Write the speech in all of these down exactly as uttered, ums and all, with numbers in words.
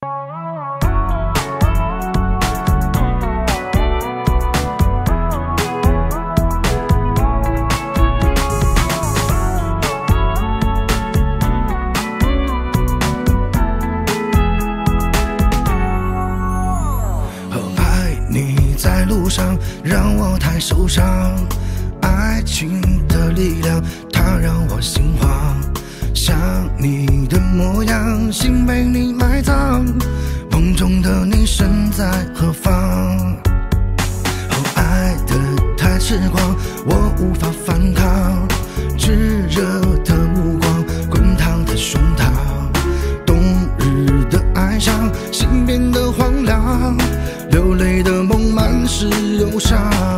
在路上让我太受伤，爱情的力量它让我心慌，想你的模样，心被你埋葬，梦中的你身在何方？哦，爱的太痴狂，我无法反抗，炙热的目光，滚烫的胸膛，冬日的哀伤，心变得荒凉，流泪的梦满是忧伤。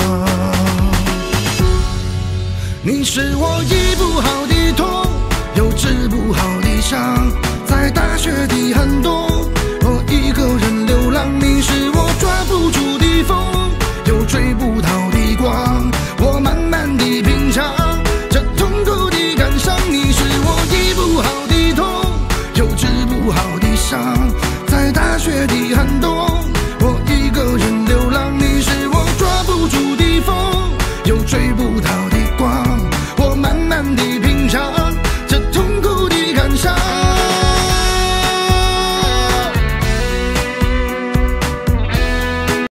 你是我医不好的痛，又治不好的伤，在大雪的寒冬，我一个人流浪。你是我抓不住的风，又追不到的光，我慢慢地品尝这痛苦的感伤。你是我医不好的痛，又治不好的伤，在大雪的寒冬，